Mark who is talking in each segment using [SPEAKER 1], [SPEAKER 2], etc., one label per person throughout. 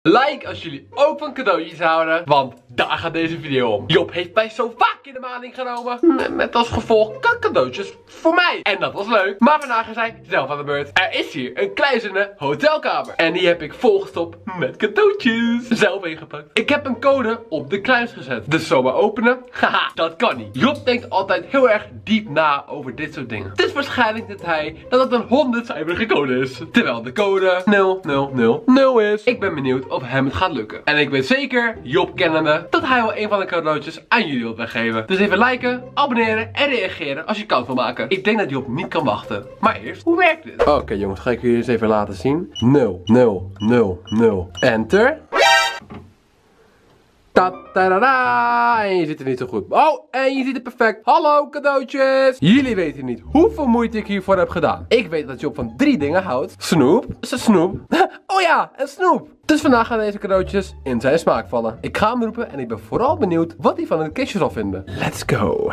[SPEAKER 1] Like als jullie ook van cadeautjes houden, want daar gaat deze video om. Job heeft mij zo vaak in de maling genomen. Met als gevolg cadeautjes voor mij. En dat was leuk. Maar vandaag is hij zelf aan de beurt. Er is hier een kluizende hotelkamer. En die heb ik volgestopt met cadeautjes. Zelf ingepakt. Ik heb een code op de kluis gezet. Dus zomaar openen. Haha, dat kan niet. Job denkt altijd heel erg diep na over dit soort dingen. Het is waarschijnlijk dat het een 100-cijferige code is. Terwijl de code 0000 is. Ik ben benieuwd of hem het gaat lukken. En ik weet zeker, Job kennende, dat hij wel een van de cadeautjes aan jullie wilt weggeven. Dus even liken, abonneren en reageren als je kans wil maken. Ik denk dat Job niet kan wachten. Maar eerst, hoe werkt dit? Oké jongens, ga ik jullie eens even laten zien. 0000. Enter. Ta-da-da! En je ziet er niet zo goed. Oh, en je ziet het perfect. Hallo cadeautjes! Jullie weten niet hoeveel moeite ik hiervoor heb gedaan. Ik weet dat Job van 3 dingen houdt. Snoep. Snoep. Oh ja, en snoep. Dus vandaag gaan deze cadeautjes in zijn smaak vallen. Ik ga hem roepen en ik ben vooral benieuwd wat hij van het kistje zal vinden. Let's go.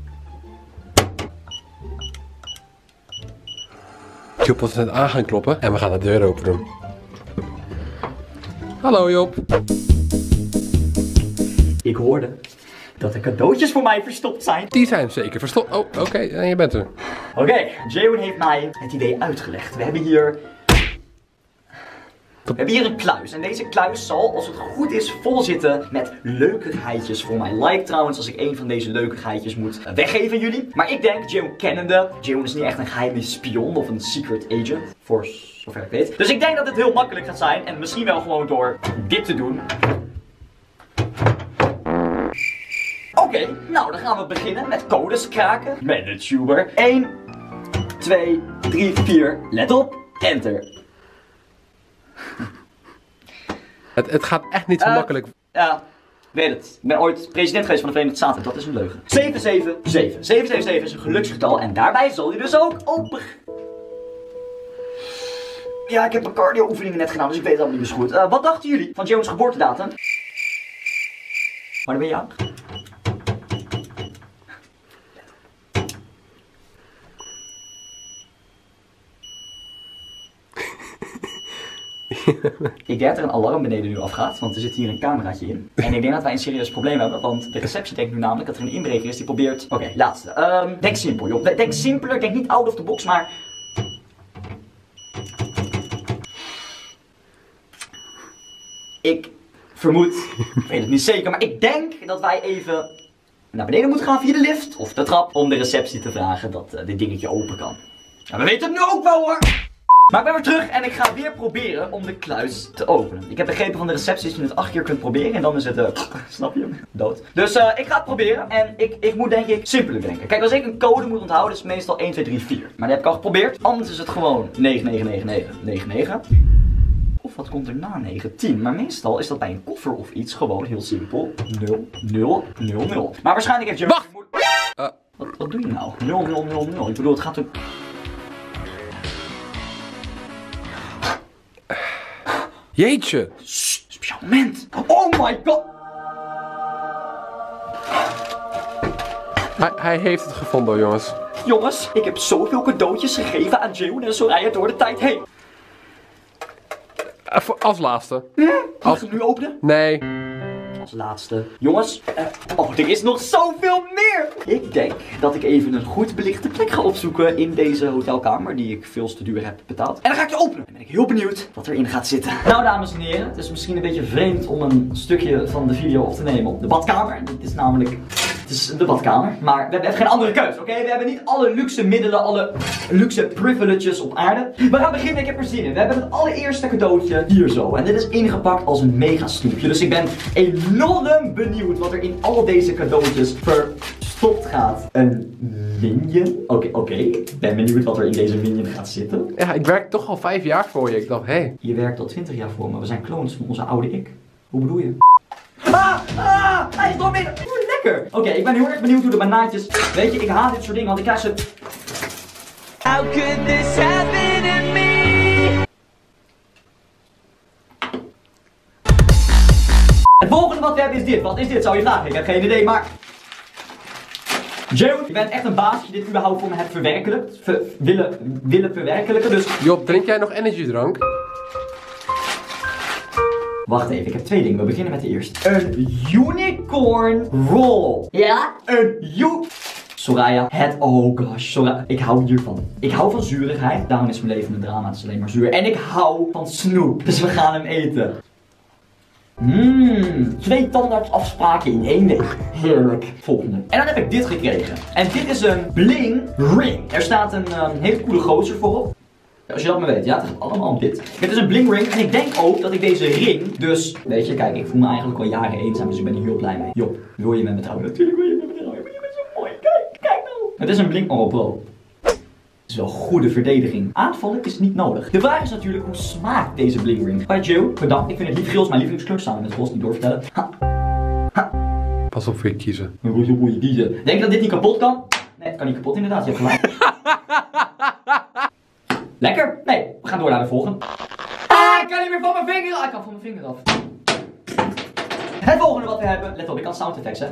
[SPEAKER 1] Job was net aan gaan kloppen en we gaan de deur open doen. Hallo Job.
[SPEAKER 2] Ik hoorde dat er cadeautjes voor mij verstopt zijn.
[SPEAKER 1] Die zijn zeker verstopt. Oh, oké, en je bent er.
[SPEAKER 2] Oké, Jeroen heeft mij het idee uitgelegd. We hebben hier een kluis. En deze kluis zal, als het goed is, vol zitten met leukigheidjes voor mij. Like trouwens als ik een van deze leukigheidjes moet weggeven aan jullie. Maar ik denk, Jeroen kennende, Jeroen is niet echt een geheime spion of een secret agent. Voor zover ik weet. Dus ik denk dat het heel makkelijk gaat zijn. En misschien wel gewoon door dit te doen. Oké, nou dan gaan we beginnen met codes kraken met de tuber. 1, 2, 3, 4. Let op. Enter.
[SPEAKER 1] Het gaat echt niet zo makkelijk.
[SPEAKER 2] Ja, weet het. Ik ben ooit president geweest van de Verenigde Staten. Dat is een leugen. 777. 777 is een geluksgetal. En daarbij zal je dus ook open... Ja, ik heb mijn cardio oefeningen net gedaan, dus ik weet het allemaal niet meer zo goed. Wat dachten jullie van Jones geboortedatum? Wanneer ben je jarig? Ik denk dat er een alarm beneden nu afgaat, want er zit hier een cameraatje in. En ik denk dat wij een serieus probleem hebben, want de receptie denkt nu namelijk dat er een inbreker is die probeert... Oké, laatste. Denk simpel joh. Denk simpeler, denk niet out of the box, maar... Ik vermoed, ik weet het niet zeker, maar ik denk dat wij even naar beneden moeten gaan via de lift of de trap om de receptie te vragen dat dit dingetje open kan. Ja, we weten het nu ook wel hoor! Maar ik ben weer terug en ik ga weer proberen om de kluis te openen. Ik heb begrepen van de receptie dat je het 8 keer kunt proberen en dan is het, snap je, dood. Dus ik ga het proberen en ik moet denk ik simpeler denken. Kijk, als ik een code moet onthouden is het meestal 1, 2, 3, 4. Maar die heb ik al geprobeerd. Anders is het gewoon 999999. Of wat komt er na 9? 10. Maar meestal is dat bij een koffer of iets gewoon heel simpel. 0, 0, 0, 0. Maar waarschijnlijk heeft je...
[SPEAKER 1] Wacht!
[SPEAKER 2] Wat doe je nou? 0, 0, 0, 0. Ik bedoel, het gaat er...
[SPEAKER 1] Jeetje!
[SPEAKER 2] Speciaal moment! Oh my god!
[SPEAKER 1] Hij heeft het gevonden, jongens.
[SPEAKER 2] Jongens, ik heb zoveel cadeautjes gegeven aan Jeroen en Soraya door de tijd heen.
[SPEAKER 1] Als laatste.
[SPEAKER 2] Mag ik nu openen?
[SPEAKER 1] Nee.
[SPEAKER 2] Als laatste. Jongens, er is nog zoveel meer! Ik denk dat ik even een goed belichte plek ga opzoeken in deze hotelkamer die ik veel te duur heb betaald. En dan ga ik je openen. Dan ben ik heel benieuwd wat erin gaat zitten. Nou dames en heren, het is misschien een beetje vreemd om een stukje van de video op te nemen op de badkamer. Dit is namelijk... Het is de badkamer, maar we hebben even geen andere keus, oké? We hebben niet alle luxe middelen, alle luxe privileges op aarde. We gaan beginnen, ik heb er zin in. We hebben het allereerste cadeautje hier zo. En dit is ingepakt als een mega snoepje. Dus ik ben enorm benieuwd wat er in al deze cadeautjes verstopt gaat. Een minion? Oké. Ik ben benieuwd wat er in deze minion gaat zitten.
[SPEAKER 1] Ja, ik werk toch al 5 jaar voor je. Ik dacht, hé.
[SPEAKER 2] Je werkt al 20 jaar voor me. We zijn clones van onze oude ik. Hoe bedoel je? Hij is doormidden. Lekker. Oké, ik ben heel erg benieuwd hoe de banaantjes... Weet je, ik haat dit soort dingen, want ik krijg ze... How could this happen to me? Het volgende wat we hebben is dit. Wat is dit, zou je vragen? Ik heb geen idee, maar... Jeroen, je bent echt een baas als je dit überhaupt voor me hebt verwerkelijkt. willen verwerkelijken, dus...
[SPEAKER 1] Job, drink jij nog energiedrank?
[SPEAKER 2] Wacht even, ik heb 2 dingen. We beginnen met de eerste. Een unicorn roll. Ja? Soraya, oh gosh, Soraya, ik hou hiervan. Ik hou van zuurigheid, daarom is mijn leven een drama, het is alleen maar zuur. En ik hou van snoep, dus we gaan hem eten. 2 tandartsafspraken in 1 week. Heerlijk. Volgende. En dan heb ik dit gekregen. En dit is een bling ring. Er staat een hele coole gozer voorop. Als je dat maar weet, ja, het gaat allemaal om dit. Dit is een bling ring en ik denk ook dat ik deze ring, dus, weet je, kijk, ik voel me eigenlijk al jaren eenzaam, dus ik ben hier heel blij mee. Job, wil je met me trouwen? Natuurlijk wil je met me trouwen, je bent zo mooi, kijk nou. Het is een bling, oh bro. Het is wel goede verdediging. Aanvallen is niet nodig. De vraag is natuurlijk, hoe smaakt deze bling ring? Bij Jill, bedankt, ik vind het lief geel is mijn lievelingskleur, samen met roze, niet doorvertellen.
[SPEAKER 1] Pas op voor je kiezen.
[SPEAKER 2] Hoe moet je kiezen? Denk je dat dit niet kapot kan? Nee, het kan niet kapot inderdaad, je hebt gelijk. Lekker? Nee, we gaan door naar de volgende. Ik kan niet meer van mijn vinger af. Ik kan van mijn vinger af. Het volgende wat we hebben. Let op, ik kan sound effects, hè.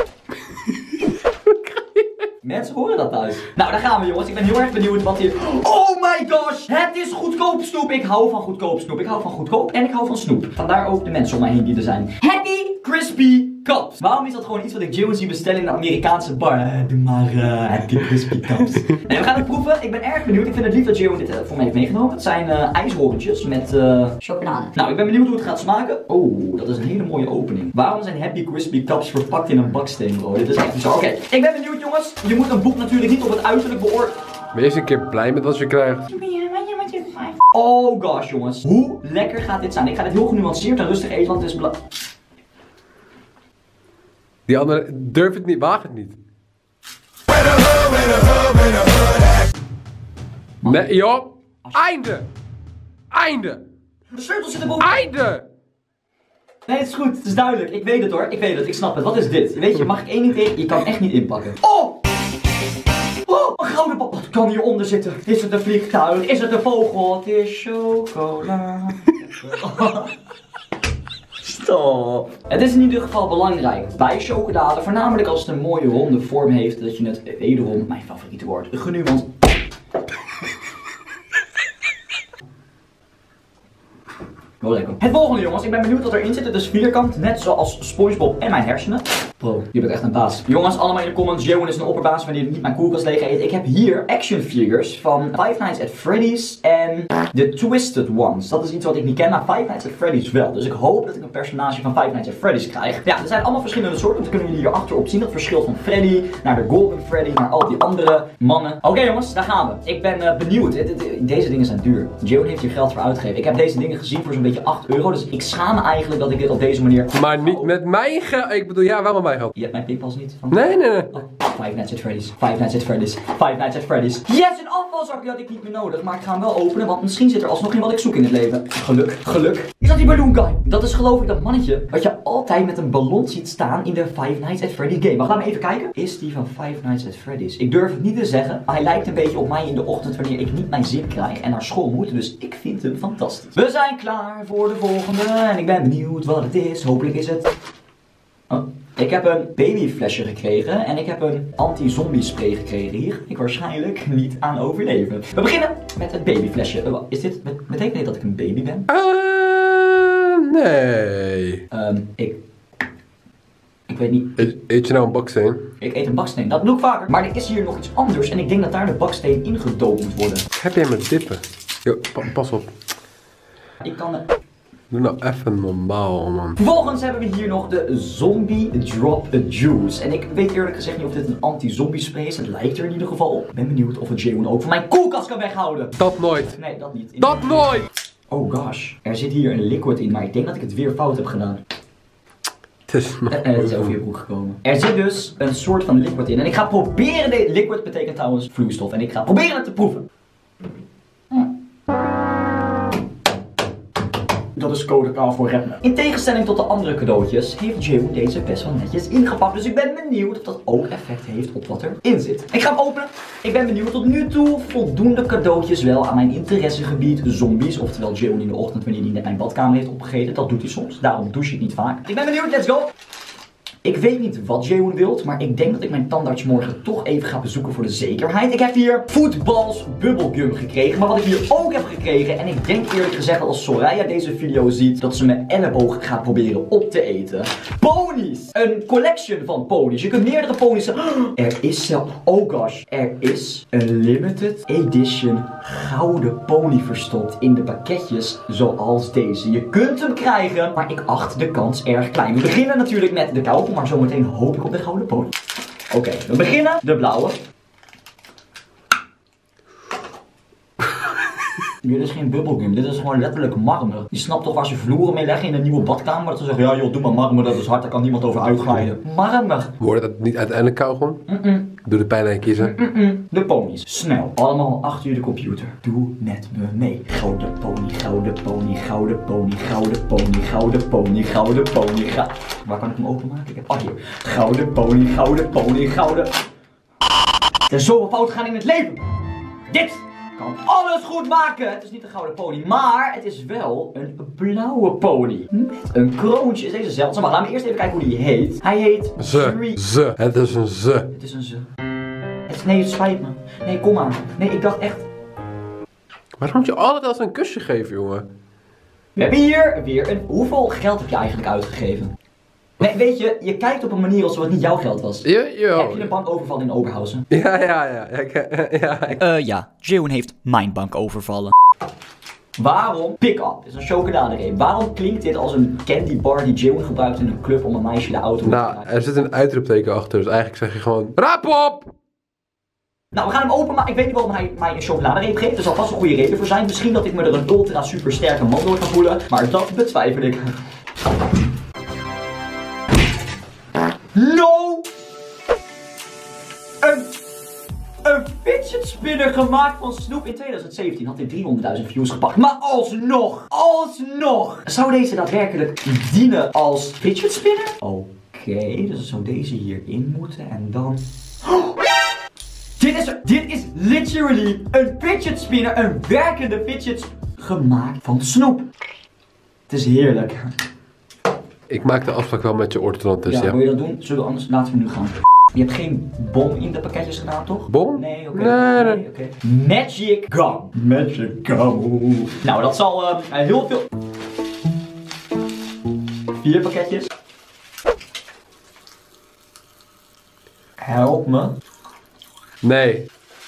[SPEAKER 2] Mensen horen dat thuis. Nou, daar gaan we jongens. Ik ben heel erg benieuwd wat hier... Oh my gosh! Het is goedkoop snoep. Ik hou van goedkoop snoep. Ik hou van goedkoop en ik hou van snoep. Vandaar ook de mensen om mij heen die er zijn. Happy Crispy Cups. Waarom is dat gewoon iets wat ik Jill zie bestellen in de Amerikaanse bar? Doe maar Happy Crispy Cups. Nee, we gaan het proeven. Ik ben erg benieuwd. Ik vind het lief dat Jill dit voor mij heeft meegenomen. Het zijn ijshorentjes met chocolade. Nou, ik ben benieuwd hoe het gaat smaken. Oh, dat is een hele mooie opening. Waarom zijn Happy Crispy Cups verpakt in een baksteen, bro? Dit is echt bizar. Oké, ik ben benieuwd jongens. Je moet een boek natuurlijk niet op het uiterlijk beoordelen.
[SPEAKER 1] Ben je eens een keer blij met wat je krijgt?
[SPEAKER 2] Oh gosh jongens. Hoe lekker gaat dit zijn? Ik ga dit heel genuanceerd en rustig eten, want het is
[SPEAKER 1] Die andere, durf het niet, waag het niet. Nee, joh. Einde. Einde.
[SPEAKER 2] De sleutel zit erboven.
[SPEAKER 1] Einde.
[SPEAKER 2] Nee, het is goed. Het is duidelijk. Ik weet het hoor. Ik weet het. Ik snap het. Wat is dit? Weet je, mag ik één ding tegen? Je kan hem echt niet inpakken. Oh! Oh, een gouden bal. Wat kan hieronder zitten? Is het een vliegtuig? Is het een vogel? Het is chocola. Stop. Het is in ieder geval belangrijk bij chocolade, voornamelijk als het een mooie ronde vorm heeft, dat je het wederom, mijn favoriete woord, genuanceerd. Wel lekker. Het volgende jongens, ik ben benieuwd wat erin zit. Het is vierkant, net zoals SpongeBob en mijn hersenen. Bro, je bent echt een baas. Jongens, allemaal in de comments, Johan is een opperbaas wanneer je niet mijn koelkast leeg eet. Ik heb hier action figures van Five Nights at Freddy's en The Twisted Ones. Dat is iets wat ik niet ken, maar Five Nights at Freddy's wel. Dus ik hoop dat ik een personage van Five Nights at Freddy's krijg. Ja, er zijn allemaal verschillende soorten. Dat kunnen jullie hier achterop zien. Dat verschilt van Freddy naar de Golden Freddy, naar al die andere mannen. Oké, jongens, daar gaan we. Ik ben benieuwd. Deze dingen zijn duur. Johan heeft hier geld voor uitgegeven. Ik heb deze dingen gezien voor zo'n beetje 8 euro. Dus ik schaam me eigenlijk dat ik dit op deze manier...
[SPEAKER 1] Maar niet met mijn geld. Ik bedoel, ja, wel met mijn geld.
[SPEAKER 2] Je hebt mijn pinpas niet van...
[SPEAKER 1] Nee.
[SPEAKER 2] Oh, Five Nights at Freddy's. Five Nights at Freddy's. Five Nights at Freddy's. Yes, een afvalzakje had ik niet meer nodig. Maar ik ga hem wel openen, want misschien zit er alsnog in wat ik zoek in het leven. Geluk. Is dat die Balloon Guy? Dat is geloof ik dat mannetje wat je altijd met een ballon ziet staan in de Five Nights at Freddy's game. Maar laat me even kijken. Is die van Five Nights at Freddy's? Ik durf het niet te zeggen. Maar hij lijkt een beetje op mij in de ochtend wanneer ik niet mijn zin krijg en naar school moet. Dus ik vind hem fantastisch. We zijn klaar voor de volgende. En ik ben benieuwd wat het is. Hopelijk is het... Oh. Ik heb een babyflesje gekregen en ik heb een anti-zombie spray gekregen. Hier ik waarschijnlijk niet aan overleven. We beginnen met het babyflesje. Betekent dit dat ik een baby ben?
[SPEAKER 1] Nee.
[SPEAKER 2] Ik weet niet.
[SPEAKER 1] Eet je nou een baksteen?
[SPEAKER 2] Ik eet een baksteen, dat doe ik vaker. Maar er is hier nog iets anders en ik denk dat daar de baksteen ingedoopt moet worden.
[SPEAKER 1] Heb jij met dippen? Yo, pas op.
[SPEAKER 2] Ik kan
[SPEAKER 1] Doe nou even normaal, man.
[SPEAKER 2] Vervolgens hebben we hier nog de Zombie Drop Juice. En ik weet eerlijk gezegd niet of dit een anti-zombie spray is. Het lijkt er in ieder geval op. Ik ben benieuwd of het Jeroen ook van mijn koelkast kan weghouden.
[SPEAKER 1] Dat nooit.
[SPEAKER 2] Nee, dat niet.
[SPEAKER 1] Dat nooit!
[SPEAKER 2] Oh gosh. Er zit hier een liquid in, maar ik denk dat ik het weer fout heb gedaan.
[SPEAKER 1] Het is
[SPEAKER 2] het is over je broek gekomen. Er zit dus een soort van liquid in. En ik ga proberen, liquid betekent trouwens vloeistof. En ik ga proberen het te proeven. Dat is code K voor Redme. In tegenstelling tot de andere cadeautjes heeft Jeroen deze best wel netjes ingepakt. Dus ik ben benieuwd of dat ook effect heeft op wat erin zit. Ik ga hem openen. Ik ben benieuwd. Tot nu toe voldoende cadeautjes wel aan mijn interessegebied zombies. Oftewel Jeroen in de ochtend wanneer hij net mijn badkamer heeft opgegeten. Dat doet hij soms. Daarom douche ik niet vaak. Ik ben benieuwd. Let's go. Ik weet niet wat Jeroen wilt, maar ik denk dat ik mijn tandarts morgen toch even ga bezoeken voor de zekerheid. Ik heb hier voetbals bubblegum gekregen, maar wat ik hier ook heb gekregen, en ik denk eerlijk gezegd dat als Soraya deze video ziet, dat ze mijn elleboog gaat proberen op te eten. Ponies! Een collection van ponies. Je kunt meerdere ponies... Er is zelf... Oh gosh. Er is een limited edition gouden pony verstopt in de pakketjes zoals deze. Je kunt hem krijgen, maar ik acht de kans erg klein. We beginnen natuurlijk met de kauwgom, maar zometeen hoop ik op de gouden pony. Oké, we beginnen de blauwe. Dit is geen bubblegum, dit is gewoon letterlijk marmer. Je snapt toch waar ze vloeren mee leggen in een nieuwe badkamer? Dat ze zeggen, ja joh, doe maar marmer, dat is hard, daar kan niemand over uitglijden. Marmer.
[SPEAKER 1] Wordt dat niet uiteindelijk kauwgom? Doe de pijn aan kiezen.
[SPEAKER 2] De ponies. Snel. Allemaal achter je computer. Doe met me mee. Gouden pony, gouden pony, gouden pony, gouden pony, gouden pony, gouden pony, Waar kan ik hem openmaken? Ik heb... Oh, hier. Gouden pony, gouden pony, gouden... Er is zoveel fout gaan in het leven. Dit kan alles goed maken. Het is niet een gouden pony, maar het is wel een blauwe pony. Met een kroontje. Is deze zeldzaam? Maar laten we eerst even kijken hoe die heet. Hij heet...
[SPEAKER 1] Ze. Het is een ze.
[SPEAKER 2] Het is een ze. Nee, het spijt me. Nee, kom maar. Nee, ik dacht echt...
[SPEAKER 1] Waarom moet je altijd als een kusje geven, jongen?
[SPEAKER 2] We hebben hier weer een... Hoeveel geld heb je eigenlijk uitgegeven? Nee, weet je, je kijkt op een manier alsof het niet jouw geld was.
[SPEAKER 1] Ja.
[SPEAKER 2] Heb je een bankoverval in Oberhausen?
[SPEAKER 3] Ja, Jeroen heeft mijn bank overvallen.
[SPEAKER 2] Waarom pick-up is een chocoladereep? Waarom klinkt dit als een candy bar die Jeroen gebruikt in een club om een meisje de auto te
[SPEAKER 1] Nou,
[SPEAKER 2] krijgen?
[SPEAKER 1] er zit een uitroepteken achter, dus eigenlijk zeg je gewoon... Rap op!
[SPEAKER 2] Nou, we gaan hem openmaken. Ik weet niet waarom hij mij een chocoladereep geeft. Er zal vast een goede reden voor zijn. Misschien dat ik me er een ultra super sterke man door kan voelen. Maar dat betwijfel ik. No! Een fidget spinner gemaakt van Snoop in 2017 had dit 300.000 views gepakt. Maar alsnog zou deze daadwerkelijk dienen als fidget spinner? Oké, dus zou deze hierin moeten en dan... Oh! Dit is literally een fidget spinner, een werkende fidget gemaakt van Snoop. Het is heerlijk.
[SPEAKER 1] Ik maak de afspraak wel met je orthodontist,
[SPEAKER 2] Ja, wil je dat doen? Zullen we anders? Laten we nu gaan. Je hebt geen bom in de pakketjes gedaan, toch?
[SPEAKER 1] Bom?
[SPEAKER 2] Nee, oké.
[SPEAKER 1] Nee.
[SPEAKER 2] Oké. Magic Gum. Magic Gum. Nou, dat zal heel veel... 4 pakketjes. Help me.
[SPEAKER 1] Nee.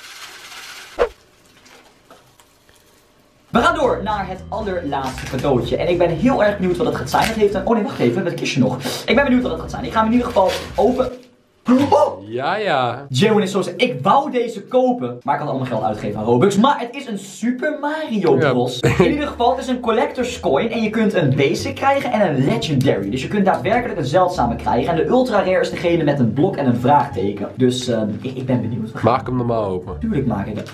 [SPEAKER 2] We gaan door naar het allerlaatste cadeautje. En ik ben heel erg benieuwd wat het gaat zijn. Het heeft een... Oh nee, wacht even. Het kistje nog. Ik ben benieuwd wat het gaat zijn. Ik ga hem in ieder geval open... Oh!
[SPEAKER 1] Ja.
[SPEAKER 2] Jeroen is zo... Ik wou deze kopen, maar ik had allemaal geld uitgegeven aan Robux. Maar het is een Super Mario Bros. Ja. In ieder geval, het is een collector's coin. En je kunt een basic krijgen en een legendary. Dus je kunt daadwerkelijk een zeldzame krijgen. En de ultra rare is degene met een blok en een vraagteken. Dus ik ben benieuwd.
[SPEAKER 1] Maak hem normaal open.
[SPEAKER 2] Tuurlijk maak ik het.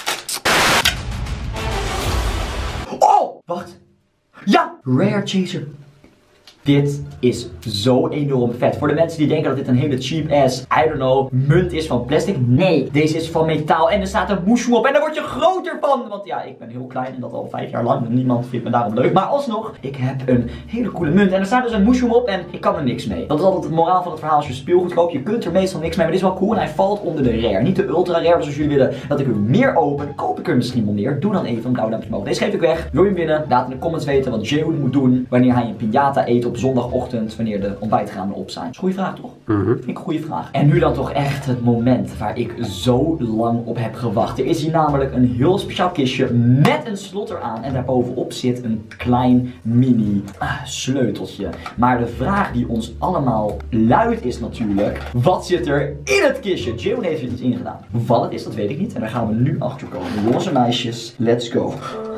[SPEAKER 2] Oh! Wacht. Ja! Rare Chaser. Dit is zo enorm vet. Voor de mensen die denken dat dit een hele cheap ass, I don't know, munt is van plastic. Nee, deze is van metaal en er staat een moesje op en daar word je groter van. Want ja, ik ben heel klein en dat al 5 jaar lang. Niemand vindt me daarom leuk. Maar alsnog, ik heb een hele coole munt en er staat dus een moesje op en ik kan er niks mee. Dat is altijd het moraal van het verhaal als je speelgoed koopt. Je kunt er meestal niks mee, maar dit is wel cool en hij valt onder de rare. Niet de ultra rare, dus als jullie willen dat ik er meer open, koop ik er misschien wel meer. Doe dan even een blauw duimpje omhoog. Deze geef ik weg. Wil je hem winnen? Laat in de comments weten wat Jeroen moet doen wanneer hij een piñata eet op zondagochtend wanneer de ontbijtgranen op zijn. Dat is een goede vraag, toch? Vind ik een goede vraag. En nu dan toch echt het moment waar ik zo lang op heb gewacht. Er is hier namelijk een heel speciaal kistje met een slot eraan. En daarbovenop zit een klein mini sleuteltje. Maar de vraag die ons allemaal luidt is natuurlijk, wat zit er in het kistje? Jeroen heeft er iets in gedaan. Wat het is, dat weet ik niet. En daar gaan we nu achter komen. Jongens en meisjes, let's go.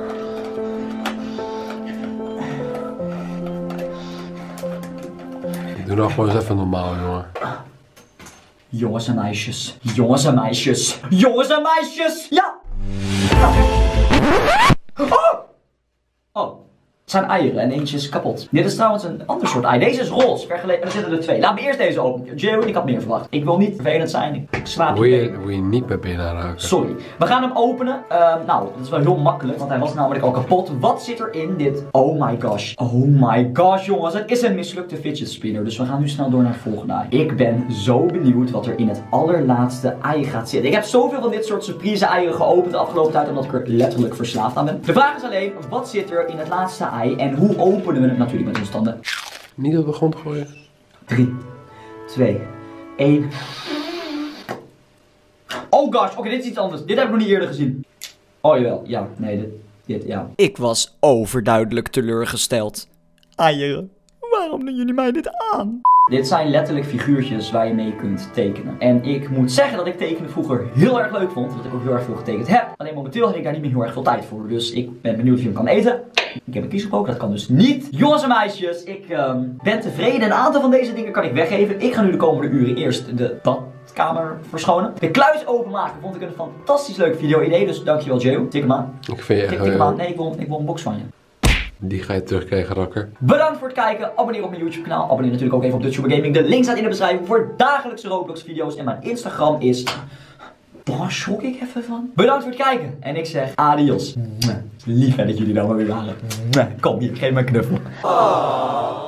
[SPEAKER 1] Doe nou gewoon eens even normaal, jongen.
[SPEAKER 2] Jongens en meisjes. Jongens en meisjes. Jongens en meisjes. Ja. Oh. Oh. zijn eieren en eentje is kapot. Dit is trouwens een ander soort ei. Deze is roze. Er zitten er 2. Laat me eerst deze openen. Joe, ik had meer verwacht. Ik wil niet vervelend zijn. Ik slaap je.
[SPEAKER 1] Moet je niet meer binnen raken.
[SPEAKER 2] Sorry. We gaan hem openen. Nou, dat is wel heel makkelijk, want hij was namelijk al kapot. Wat zit er in dit? Oh my gosh. Oh my gosh, jongens. Het is een mislukte fidget spinner. Dus we gaan nu snel door naar het volgende ei. Ik ben zo benieuwd wat er in het allerlaatste ei gaat zitten. Ik heb zoveel van dit soort surprise eieren geopend de afgelopen tijd, omdat ik er letterlijk verslaafd aan ben. De vraag is alleen, wat zit er in het laatste ei en hoe openen we het natuurlijk met onze tanden?
[SPEAKER 1] Niet op de grond gooien.
[SPEAKER 2] 3, 2, 1. Oh gosh, oké, dit is iets anders. Dit heb ik nog niet eerder gezien. Oh jawel, ja, nee, dit, ja.
[SPEAKER 3] Ik was overduidelijk teleurgesteld. Eieren, waarom doen jullie mij dit aan?
[SPEAKER 2] Dit zijn letterlijk figuurtjes waar je mee kunt tekenen. En ik moet zeggen dat ik tekenen vroeger heel erg leuk vond. Dat ik ook heel erg veel getekend heb. Alleen momenteel heb ik daar niet meer heel erg veel tijd voor. Dus ik ben benieuwd of je hem kan eten. Ik heb een kiesgebroken, dat kan dus niet. Jongens en meisjes, ik ben tevreden. Een aantal van deze dingen kan ik weggeven. Ik ga nu de komende uren eerst de badkamer verschonen. De kluis openmaken vond ik een fantastisch leuk video-idee. Dus dankjewel Joe. Tik hem aan.
[SPEAKER 1] Ik vind je
[SPEAKER 2] Tik hem aan. Nee, ik wil een box van je.
[SPEAKER 1] Die ga je terugkrijgen, rakker.
[SPEAKER 2] Bedankt voor het kijken. Abonneer op mijn YouTube kanaal. Abonneer natuurlijk ook even op Dutch Gaming. De link staat in de beschrijving voor dagelijkse Roblox video's. En mijn Instagram is... Daar schrok ik even van. Bedankt voor het kijken. En ik zeg adios. Lief hè dat jullie dan maar weer waren. Kom hier, geef me een knuffel.